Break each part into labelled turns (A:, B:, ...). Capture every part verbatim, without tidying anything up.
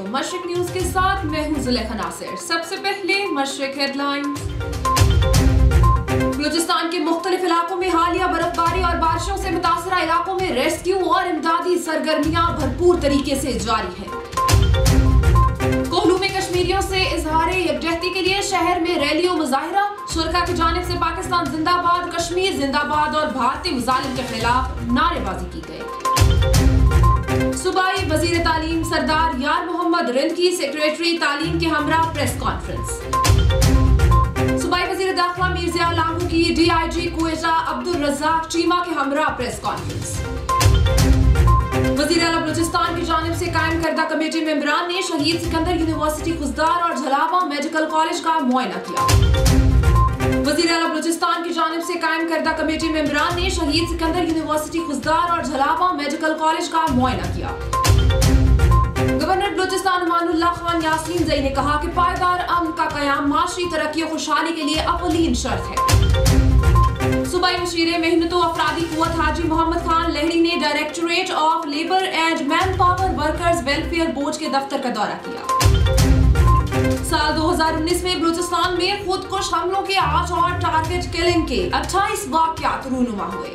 A: मशरिक news के साथ मैं हूं जुलेखा नासिर। सबसे पहले मशरिक हेडलाइंस। बलूचिस्तान के मुख्तलिफ इलाकों में हालिया बर्फबारी और बारिशों से मुतासरा इलाकों में रेस्क्यू और इमदादी सरगर्मियां भरपूर तरीके से जारी है। कोहलू में कश्मीरियों से इजहार यकजहती के लिए शहर में रैली और मुजाहिरा। शुरका की जानिब से पाकिस्तान जिंदाबाद, कश्मीर जिंदाबाद और भारतीय मुजालिम के खिलाफ नारेबाजी की गई। सूबाई वजीर तालीम सरदार यार मोहम्मद रिंद की सेक्रेटरी तालीम के हमरा प्रेस कॉन्फ्रेंस। सूबाई वजीर दाखिला मीर्जा लामू की D I G Quetta Abdul Razzaq Cheema के हमरा प्रेस कॉन्फ्रेंस। वजीर आला बलूचिस्तान की जानिब से कायम करदा कमेटी मेंबरान ने शहीद सिकंदर यूनिवर्सिटी खुजदार और झलावा मेडिकल कॉलेज का मुआयना किया। वजीर आला बलूचिस्तान की जानिब से कायम करदा कमेटी मेंबरान ने शहीद सिकंदर यूनिवर्सिटी खुजदार और झलावा मेडिकल कॉलेज का मुआयना किया। गवर्नर बलूचिस्तान अमानुल्लाह खान यासीन जई ने कहा कि पायदार अमन का कयाम माशी तरक्की और खुशहाली के लिए अव्वलीन शर्त है। सूबाई मशीरे मेहनत व अफरादी कुव्वत हाजी मोहम्मद खान लहरी ने directorate of labour and manpower workers welfare board के दफ्तर का दौरा किया। साल दो हजार उन्नीस में बलूचिस्तान में खुदकुश हमलों के आठ और टारगेट किलिंग के अट्ठाईस वाक़यात रूनुमा हुए।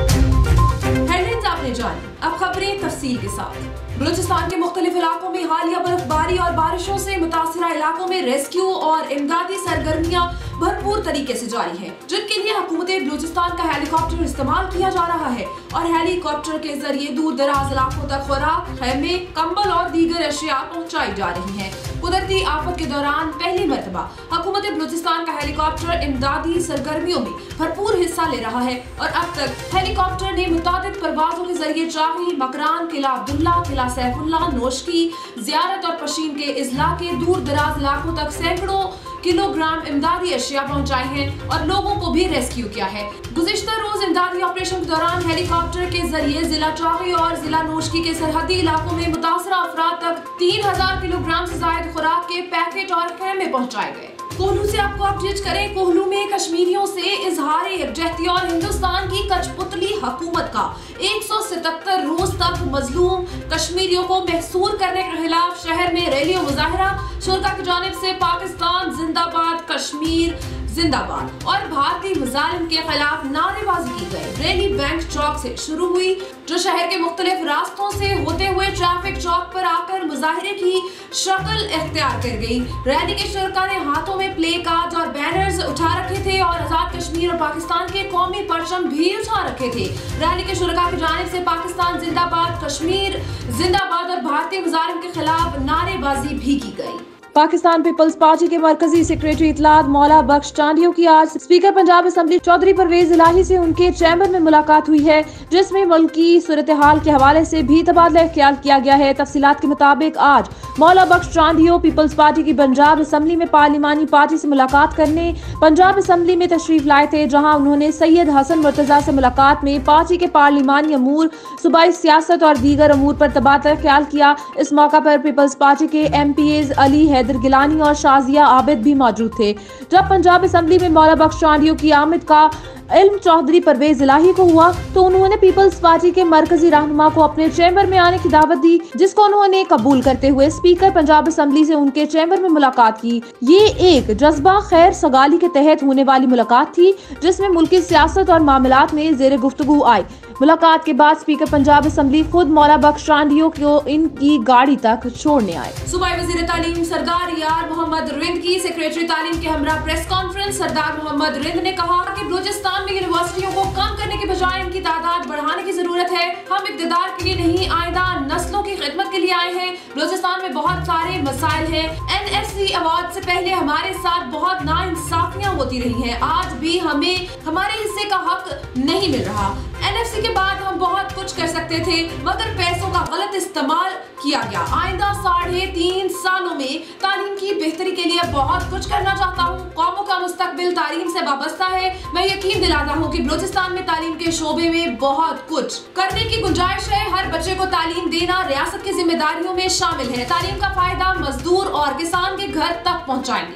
A: हेडलाइंस आपने जानी, अब खबरें तफसील के साथ। बलूचिस्तान के मुख्तलिफ इलाकों में हालिया बर्फबारी और बारिशों से मुतासरा इलाकों में रेस्क्यू और इमदादी सरगर्मियां भरपूर तरीके से जारी हैं, जिनके लिए हुकूमत बलूचिस्तान का हेलीकॉप्टर इस्तेमाल किया जा रहा है और हेलीकॉप्टर के जरिए दूर दराज इलाकों तक खुराक, खैमे, कंबल और दीगर अशिया पहुँचाई जा रही है। कुदरती आफत के दौरान पहली मरतबा हुकूमत बलूचिस्तान का हेलीकॉप्टर इमदादी सरगर्मियों में भरपूर हिस्सा ले रहा है और अब तक हेलीकॉप्टर ने मुतादिद परवाजों के जरिए चाही, मकरान, किला अब्दुल्ला, किला सैफुल्लाह, नोशकी, जियारत और पशीन के इजला के दूर दराज इलाकों तक सैकड़ों किलोग्राम इमदादी अशिया पहुंचाई हैं और लोगों को भी रेस्क्यू किया है। गुज़िश्ता रोज इमदादी ऑपरेशन के दौरान हेलीकॉप्टर के जरिए जिला चाही और जिला नोशकी के सरहदी इलाकों में मुतासरा अफराद तक तीन हजार किलोग्राम से ज्यादा खुराक के पैकेट और खैमे पहुंचाए गए। कोहलू से आपको अपडेट करें। कोहलू में कश्मीरियों से इजहार यकजहती और हिंदुस्तान की कठपुतली हुकूमत का एक सौ सतहत्तर रोज तक मजलूम कश्मीरियों को महसूर करने के खिलाफ शहर में रैली और मुजाहिरा। शुरका की जानिब से पाकिस्तान जिंदाबाद, कश्मीर जिंदाबाद और भारतीय मुजालिम के खिलाफ नारेबाजी की गई। रैली बैंक चौक से शुरू हुई, जो शहर के मुख्तलिफ रास्तों से होते हुए ट्रैफिक चौक पर आकर मुजाहिरे की शक्ल इख्तियार कर गई। रैली के शुरका ने हाथों में प्ले कार्ड और बैनर्स उठा रखे थे और आजाद कश्मीर और पाकिस्तान के कौमी परचम भी उठा रखे थे। रैली के शुरका की जानिब से पाकिस्तान जिंदाबाद, कश्मीर जिंदाबाद और भारतीय मुजालिम के खिलाफ नारेबाजी भी की गई।
B: पाकिस्तान पीपल्स पार्टी के मरकजी सेक्रेटरी इतलात मौला बख्श टांडियो की आज स्पीकर पंजाब असेंबली चौधरी परवेज इलाही से उनके चैम्बर में मुलाकात हुई है, जिसमें मुल्क की सूरत हाल के हवाले से भी तबादला ख्याल किया गया है। तफसीलात के मुताबिक आज मौला बख्श टांडियो पीपल्स पार्टी की पंजाब असेंबली में पार्लिमानी पार्टी से मुलाकात करने पंजाब असेंबली में तशरीफ लाए थे, जहाँ उन्होंने सैयद हसन मुर्तजा से मुलाकात में पार्टी के पार्लिमानी अमूर, सूबाई सियासत और दीगर अमूर पर तबादला ख्याल किया। इस मौका पर पीपल्स पार्टी के M P A Ali Haider Gilani और शाजिया आबिद भी मौजूद थे। जब पंजाब असेंबली में मौला बख्श टांडियो की आमद का इल्म चौधरी परवेज इलाही को हुआ तो उन्होंने पीपल्स पार्टी के मरकजी रहनुमा को अपने चैम्बर में आने की दावत दी, जिसको उन्होंने कबूल करते हुए स्पीकर पंजाब असेंबली से उनके चैम्बर में मुलाकात की। ये एक जज्बा खैर सगाली के तहत होने वाली मुलाकात थी, जिसमें मुल्की सियासत और मामलात में ज़ेर गुफ्तगू आई। मुलाकात के बाद स्पीकर पंजाब असेंबली खुद मौला बख्श टांडियो को इनकी गाड़ी तक छोड़ने आए।
A: सूबाई वजीर तालीम सरदार यार मोहम्मद रिंद की सेक्रेटरी तालीम के हमरा प्रेस कॉन्फ्रेंस। सरदार मोहम्मद रिंद ने कहा कि बलूचिस्तान में यूनिवर्सिटियों को कम करने के बजाय इनकी तादाद बढ़ाने की जरूरत है। हम इक़्तिदार के लिए नहीं, आइंदा नस्लों की खिदमत के लिए आए हैं। बलूचिस्तान में बहुत सारे मसाइल हैं। एन एफ सी अवार्ड से पहले हमारे साथ बहुत नाइंसाफियां होती रही हैं। आज भी हमें हमारे हिस्से का हक नहीं मिल रहा। एन एफ सी के बाद हम बहुत कुछ कर सकते थे, मगर पैसों का गलत इस्तेमाल किया गया। आइंदा साढ़े तीन सालों में तालीम की बेहतरी के लिए बहुत कुछ करना चाहता हूँ। कौमों का मुस्तकबिल तालीम से वाबस्ता है। मैं यकीन दिलाता हूँ कि बलूचिस्तान में तालीम के शोबे में बहुत कुछ करने की गुंजाइश है। हर बच्चे को तालीम देना रियासत की जिम्मेदारियों में शामिल है। तालीम का फायदा मजदूर और किसान के घर तक पहुँचाएंगे।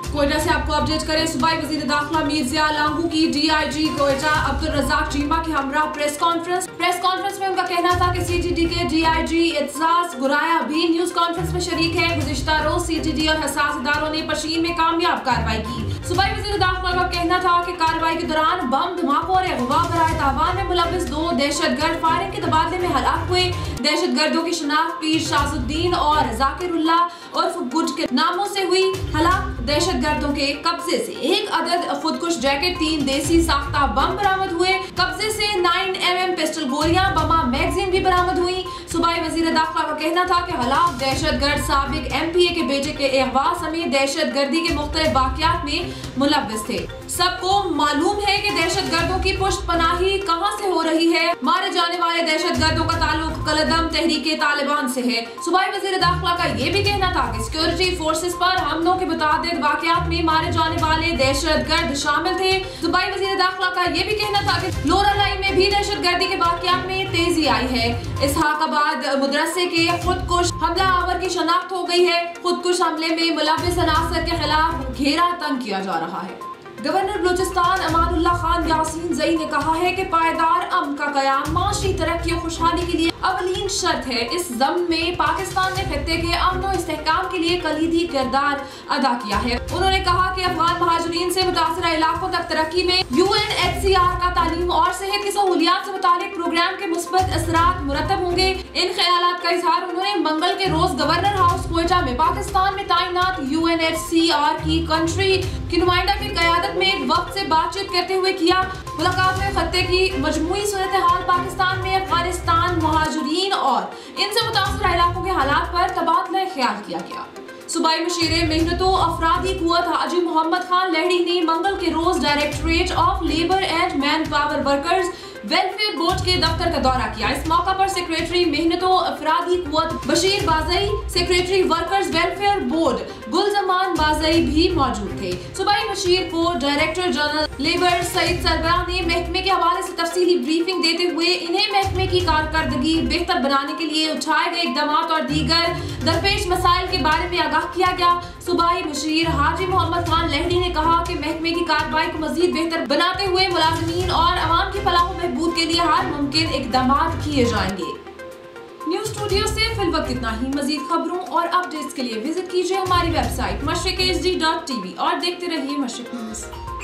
A: कोयटा से आपको अपडेट करें, सूबाई वजीर दाखिला मीर जिया लांगू की D I G Quetta Abdul Razzaq Cheema के हमरा प्रेस कॉन्फ्रेंस प्रेस कॉन्फ्रेंस में उनका कहना था कि सी जी डी के डी आई जी एतजाज गुराया भी न्यूज कॉन्फ्रेंस में शरीक है। गुज़िश्ता रोज सी जी डी और हसास इदारों ने पशीन में कामयाब कार्रवाई की। सूबाई वजीर दाखिला का कहना था कि कार्रवाई के दौरान बम धमाकों और अगवा बराए तावान में मुलविस दो दहशतगर्द फायरिंग के तबादले में हलाक हुए। दहशतगर्दों की शनाख्त पीर शाजुद्दीन और जाकिरुल्लाह उर्फ गुड के नामों से हुई। हलाक दहशतगर्दों के कब्जे से एक अदद खुदकुश जैकेट, तीन देसी साख्ता बम बरामद हुए। कब्जे से नाइन एम एम पिस्टल गोलियां, बमा मैगजीन भी बरामद हुई। सूबाई वजीर दाखिला का कहना था कि हलाक दहशतगर्द साबिक एम पी ए के बेटे के अगवा समेत दहशतगर्दी के मुख्तलिफ वाक़यात में मुलव्विस थे। सबको मालूम है कि दहशतगर्दों की पुष्ट पनाही कहां से हो रही है। मारे जाने वाले दहशतगर्दों का ताल्लुक कलदम तहरीके तालिबान से है। सूबाई वजीर दाखिला का ये भी कहना था कि सिक्योरिटी फोर्सेस पर हमलों के मुतादिद वाक़यात में मारे जाने वाले दहशतगर्द शामिल थे। सूबाई वजीर दाखिला का ये भी कहना था कि लोरालाई में भी दहशतगर्दी के वाक़यात में तेजी आई है। इसहाकाबाद मदरसे के खुदकुश हमला आवर की शनाख्त हो गई है। खुदकुश हमले में मुलविस अनासर के खिलाफ घेरा तंग किया जा रहा है। गवर्नर बलूचिस्तान अमानुल्लाह खान यासीन जई ने कहा है कि पायदार अमन का क़याम माशी तरक्की और खुशहाली के लिए अवलीन शर्त है। इस ज़म्न में पाकिस्तान ने खित्ते के अमन और इस्तेहकाम के लिए कलीदी किरदार अदा किया है। उन्होंने कहा कि अफगान महाजरीन से मुतासरा इलाकों तक तरक्की में U N H C R का तालीम और सेहत की सहूलियात से मुतालिक प्रोग्राम के मुस्बत असरात मुरतब होंगे। इन ख्यालात का इजहार उन्होंने मंगल के रोज गवर्नर हाउस कोयटा में पाकिस्तान में तैनात U N H C R की कंट्री की नुमाइंदा की क़यादत में एक वक्त से बातचीत करते हुए किया। मुलाकात में खत्ते की मजमूई सूरत हाल, पाकिस्तान में अफगानिस्तान महाजरीन और इनसे मुतासरा इलाकों के हालात पर तबादला ख्याल किया गया। सूबाई मुशीर मेहनतों अफरादी कुव्वत हाजी मोहम्मद खान लहड़ी ने मंगल के रोज directorate of labour and manpower workers welfare board के दफ्तर का दौरा किया। इस मौका पर सेक्रेटरी मेहनतों अफरादी कुव्वत Bashir Bazai, secretary workers welfare board Gulzaman Bazai भी मौजूद थे। सूबाई मुशीर को डायरेक्टर जनरल लेबर सईद सरबराह ने महकमे के हवाले से तफसीली ब्रीफिंग देते हुए इन्हें महकमे की कारकर्दगी बेहतर बनाने के लिए उठाए गए इकदाम और दीगर दरपेश मसाइल के बारे में आगाह किया गया। सूबाई मुशीर हाजी मोहम्मद खान लहड़ी ने कहा कि महकमे की कार्रवाई को मजीद बेहतर बनाते हुए मुलाजमीन और अवाम की फलाह बहबूद के लिए हर मुमकिन इकदाम किए जाएंगे। न्यूज स्टूडियो से फिल वक्त इतना ही। मजीद खबरों और अपडेट्स के लिए विजिट कीजिए हमारी website Mashriq H D dot T V और देखते रहिए मशरिक न्यूज।